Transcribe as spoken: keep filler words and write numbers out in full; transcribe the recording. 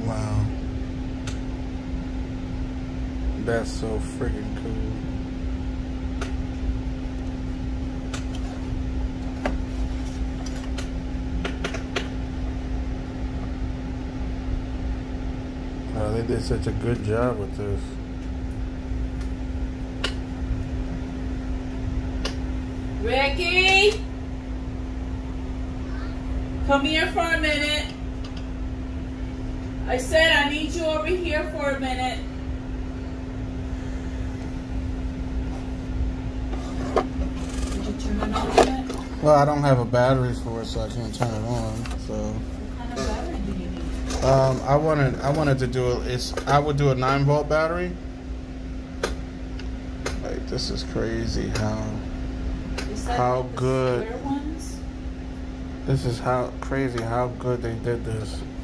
Wow. That's so freaking cool. Wow, they did such a good job with this. Ricky! Come here for a minute. I said I need you over here for a minute. Did you turn it on yet? Well, I don't have a battery for it, so I can't turn it on. So. What kind of battery do you need? Um, I wanted, I wanted to do it. It's, I would do a nine volt battery. Like, this is crazy how, Is that how like the good. square ones? This is how crazy how good they did this.